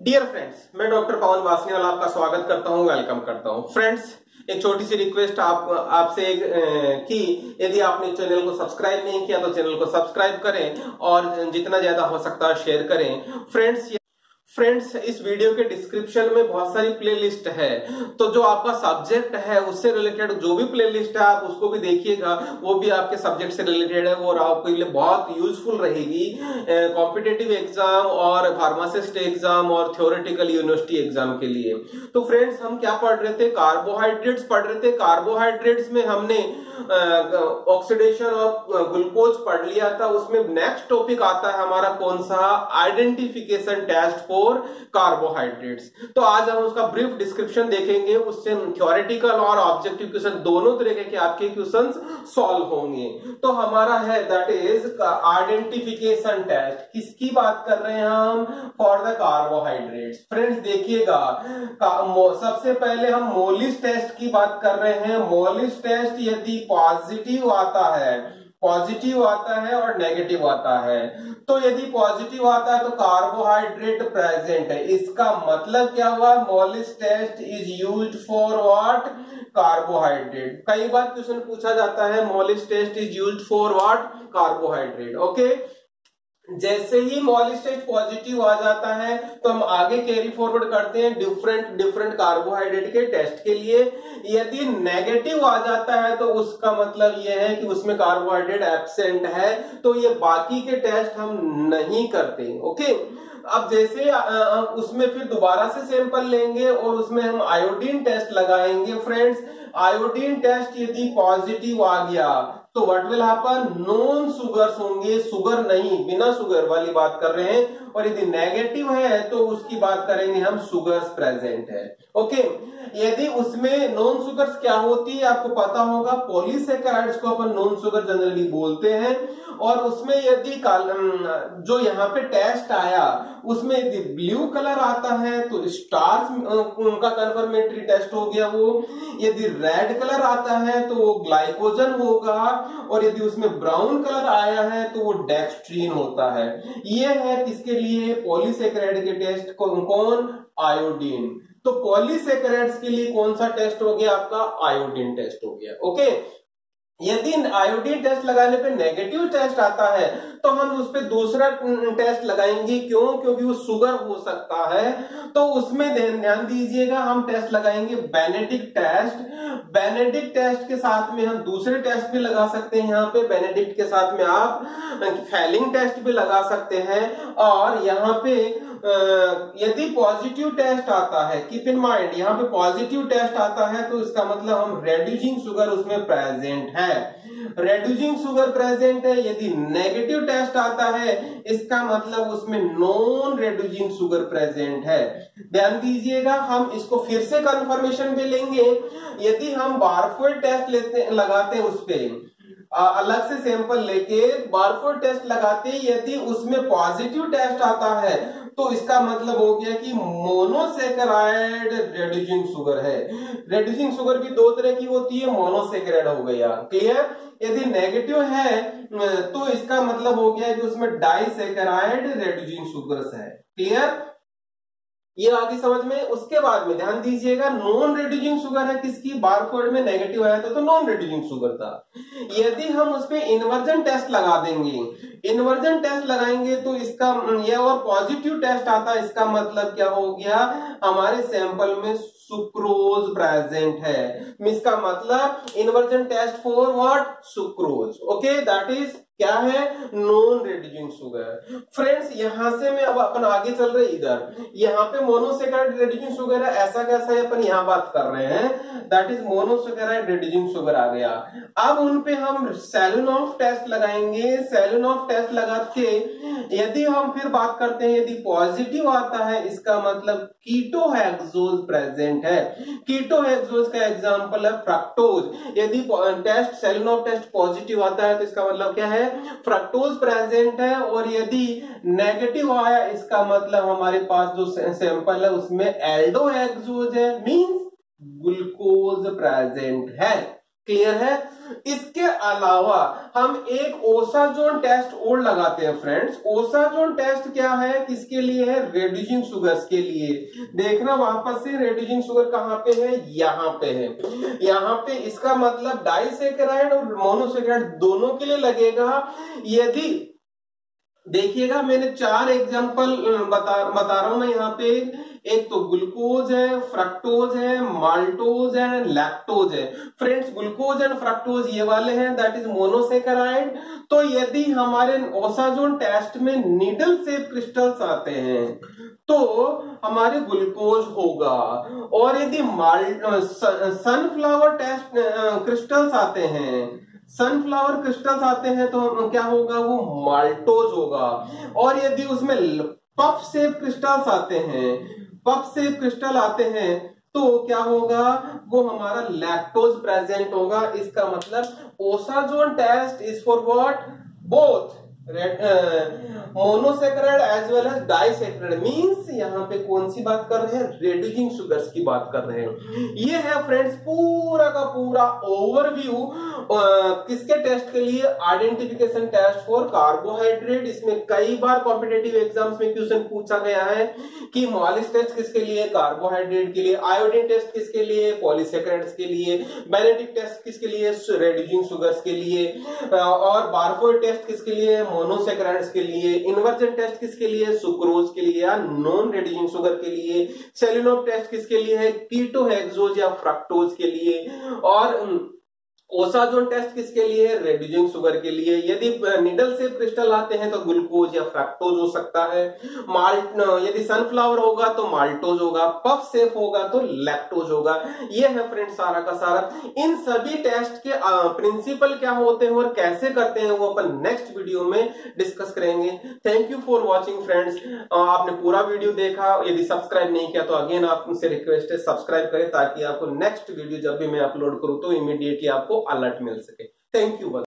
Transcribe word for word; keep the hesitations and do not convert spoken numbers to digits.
Dear friends, मैं doctor Pawan Vasniyal आपका स्वागत करता हूं, वेलकम करता हूं। फ्रेंड्स, एक छोटी सी रिक्वेस्ट आप आपसे कि यदि आपने चैनल को सब्सक्राइब नहीं किया तो चैनल को सब्सक्राइब करें और जितना ज्यादा हो सकता है शेयर करें। फ्रेंड्स फ्रेंड्स इस वीडियो के डिस्क्रिप्शन में बहुत सारी प्लेलिस्ट है, तो जो आपका सब्जेक्ट है उससे रिलेटेड जो भी प्लेलिस्ट है आप उसको भी देखिएगा, वो भी आपके सब्जेक्ट से रिलेटेड है और आपके लिए बहुत यूजफुल रहेगी कॉम्पिटिटिव एग्जाम और फार्मासिस्ट एग्जाम और थ्योरेटिकल यूनिवर्सिटी एग्जाम के लिए। तो फ्रेंड्स, हम क्या पढ़ रहे थे? कार्बोहाइड्रेट्स पढ़ रहे थे। कार्बोहाइड्रेट्स में हमने ऑक्सीडेशन ऑफ ग्लूकोज पढ़ लिया था। उसमें नेक्स्ट टॉपिक आता है हमारा कौन सा? Identification test for carbohydrates. तो आज हम उसका ब्रीफ डिस्क्रिप्शन देखेंगे, उससे थ्योरेटिकल और ऑब्जेक्टिव क्वेश्चन दोनों तरीके के आपके क्वेश्चंस सॉल्व होंगे। तो हमारा है दैट इज आइडेंटिफिकेशन टेस्ट। किसकी बात कर रहे हैं हम? For the carbohydrates. फ्रेंड्स देखिएगा, सबसे पहले हम मोलिस टेस्ट की बात कर रहे हैं। मोलिस टेस्ट यदि पॉजिटिव आता है पॉजिटिव आता है और नेगेटिव आता है, तो यदि पॉजिटिव आता है तो कार्बोहाइड्रेट प्रेजेंट है। इसका मतलब क्या हुआ? Molisch test is used for what? Carbohydrate. कई बार क्वेश्चन पूछा जाता है Molisch test is used for what? Carbohydrate. Okay, जैसे ही मोलिस टेस्ट पॉजिटिव आ जाता है तो हम आगे कैरी फॉरवर्ड करते हैं डिफरेंट डिफरेंट कार्बोहाइड्रेट के टेस्ट के लिए। यदि नेगेटिव आ जाता है तो उसका मतलब यह है कि उसमें कार्बोहाइड्रेट एब्सेंट है, तो ये बाकी के टेस्ट हम नहीं करते। ओके, अब जैसे उसमें फिर दोबारा से सैंपल लेंगे और उसमें हम आयोडीन टेस्ट लगाएंगे। फ्रेंड्स, आयोडीन टेस्ट यदि पॉजिटिव आ गया तो what will happen? Non sugars होंगे, सुगर नहीं, बिना सुगर वाली बात कर रहे हैं। और यदि नेगेटिव है तो उसकी बात करेंगे हम सुगर्स प्रेजेंट है। ओके, यदि उसमें नॉन सुगर्स क्या होती है आपको पता होगा, पॉलीसेकेराइड्स को अपन नॉन सुगर जनरली बोलते हैं। और उसमें यदि जो यहाँ पे टेस्ट आया उसमें यदि ब्लू कलर आता है तो स्टार्च उनका कन्फर्मेटरी टेस्ट हो गया वो। यदि रेड कलर आता है तो वो ग्लाइकोजन होगा, और यदि उसमें ब्राउन कलर आया है तो वो डेक्स्ट्रीन होता है। ये है किसके लिए? पॉलीसेकेराइड के टेस्ट। कौन कौन? आयोडीन। तो पॉलीसेकेराइड्स के लिए कौन सा टेस्ट हो गया आपका? आयोडीन टेस्ट हो गया। ओके, यदि आयोडीन टेस्ट लगाने पे नेगेटिव टेस्ट आता है तो हम उस पे दूसरा टेस्ट लगाएंगे। क्यों? क्योंकि वो शुगर हो सकता है। तो उसमें ध्यान दीजिएगा, हम टेस्ट लगाएंगे बेनेडिक्ट टेस्ट। बेनेडिक्ट टेस्ट के साथ में हम दूसरे टेस्ट भी लगा सकते हैं। यहाँ पे बेनेडिक्ट के साथ में आप फेलिंग टेस्ट भी लगा सकते हैं। और यहाँ पे यदि पॉजिटिव टेस्ट आता है, कीप इन माइंड, यहाँ पे पॉजिटिव टेस्ट आता है तो इसका मतलब हम रेड्यूसिंग शुगर उसमें प्रेजेंट है, रेड्यूसिंग शुगर प्रेजेंट है। यदि नेगेटिव टेस्ट आता है इसका मतलब उसमें नॉन रेड्यूसिंग शुगर प्रेजेंट है। ध्यान दीजिएगा, हम इसको फिर से कंफर्मेशन पे लेंगे। यदि हम बारफोर्ड टेस्ट लेते लगाते हैं उस पे अलग से सैंपल लेके बारफोर्ड टेस्ट लगाते, यदि उसमें पॉजिटिव टेस्ट आता है तो इसका मतलब हो गया कि मोनोसेकेराइड रेड्यूसिंग शुगर है। रेड्यूसिंग शुगर भी दो तरह की होती है, मोनोसेकेराइड हो गया। क्लियर? यदि नेगेटिव है तो इसका मतलब हो गया कि उसमें डाइसेकेराइड रेड्यूसिंग शुगर्स है। क्लियर? ये आगे समझ में। उसके बाद में ध्यान दीजिएगा, नॉन रेड्यूसिंग शुगर है किसकी? बारकोड में नेगेटिव आया था तो नॉन रेड्यूसिंग शुगर था। यदि हम उस पे इन्वर्जन टेस्ट लगा देंगे, इन्वर्जन टेस्ट लगाएंगे तो इसका ये और पॉजिटिव टेस्ट आता है, इसका मतलब क्या हो गया? हमारे सैंपल में सुक्रोज प्रेजेंट है। इसका मतलब inversion test for what? Sucrose. Okay, that is क्या है? Non reducing sugar. फ्रेंड्स, यहां से मैं अब अपन आगे चल रहे इधर, यहाँ पे मोनोसेकेराइड रेड्यूसिंग शुगर है, ऐसा कैसा है अपन यहाँ बात कर रहे हैं, that is monosaccharide reducing sugar आ गया। अब उन पे हम सेलुनॉफ टेस्ट लगाएंगे। सेलुनॉफ टेस्ट लगा के यदि हम फिर बात करते हैं, यदि पॉजिटिव आता है इसका मतलब कीटोहेक्सोज प्रेजेंट है। कीटोहेक्सोज का एग्जांपल है फ्रक्टोज। यदि टेस्ट सेलुनॉफ टेस्ट पॉजिटिव आता है तो इसका मतलब क्या है? फ्रक्टोज प्रेजेंट है। और यदि नेगेटिव आया इसका मतलब हमारे पास जो सैंपल है उसमें एल्डोहेक्सोज है, मींस ग्लूकोज प्रेजेंट है। क्लियर है। इसके अलावा हम एक ओसाजोन टेस्ट और लगाते हैं फ्रेंड्स। ओसाजोन टेस्ट क्या है, किसके लिए है, रेड्यूसिंग शुगर्स के लिए। देखना वापस से, रेड्यूसिंग शुगर कहां पे है, यहां पे है। यहां पे इसका मतलब डाइसैकेराइड और मोनोसैकेराइड दोनों के लिए लगेगा। यदि देखिएगा मैंने चार एग्जांपल बता बता रहा हूं मैं यहाँ पे। एक तो ग्लूकोज है, फ्रक्टोज है, माल्टोज है, लैक्टोज है। फ्रेंड्स ग्लूकोज एंड फ्रक्टोज ये वाले हैं, दैट इज मोनोसैकेराइड। तो यदि हमारे ओसाजोन टेस्ट में नीडल शेप क्रिस्टल्स आते हैं तो हमारे ग्लूकोज होगा, और यदि सनफ्लावर टेस्ट क्रिस्टल्स आते हैं सनफ्लावर क्रिस्टल्स आते हैं तो क्या होगा, वो माल्टोज होगा। और यदि उसमें पफ शेप क्रिस्टल्स आते हैं पफ शेप क्रिस्टल आते हैं तो क्या होगा, वो हमारा लैक्टोज प्रेजेंट होगा। इसका मतलब osazone test is for what, both monosaccharide as well as disaccharide. Means यहाँ पे कौन सी बात कर रहे हैं, रेड्यूसिंग शुगर्स की बात कर रहे हैं। ये है फ्रेंड्स पूरा का पूरा ओवरव्यू किसके टेस्ट के लिए, आइडेंटिफिकेशन टेस्ट फॉर कार्बोहाइड्रेट। इसमें कई बार कॉम्पिटेटिव एग्जाम्स में क्वेश्चन पूछा गया है कि मॉलिस टेस्ट किसके लिए, कार्बोहाइड्रेट के लिए, आयोडीन टेस्ट किसके लिए, पॉलीसैकेराइड्स के लिए, बेनेडिक्ट टेस्ट किसके लिए, रेड्यूसिंग शुगर्स के लिए, और बारकोड टेस्ट किसके लिए, मोनोसैकेराइड्स के लिए, इन्वर्जन टेस्ट किसके लिए, सुक्रोज के लिए या नॉन रेड्यूसिंग शुगर के लिए, सेलिनोप टेस्ट किसके लिए है, कीटोहेक्सोज या फ्रक्टोज के लिए, और ओसाजोन टेस्ट किसके लिए है, रेड्यूसिंग शुगर के लिए। यदि निडल से क्रिस्टल आते हैं तो ग्लूकोज या फ्रक्टोज हो सकता है। माल्ट यदि सनफ्लावर होगा तो माल्टोज होगा, पफ सेफ होगा तो लैक्टोज होगा। ये है फ्रेंड सारा का सारा। इन सभी टेस्ट के प्रिंसिपल क्या होते हैं और कैसे करते हैं वो अपन नेक्स्ट वीडियो में डिस्कस करेंगे। Thank you for watching friends. आपने पूरा वीडियो देखा, यदि सब्सक्राइब नहीं किया तो अगेन आपसे रिक्वेस्ट है सब्सक्राइब करें ताकि आपको नेक्स्ट वीडियो जब भी मैं अपलोड करूं तो इमीडिएटली आपको अलर्ट मिल सके। Thank you.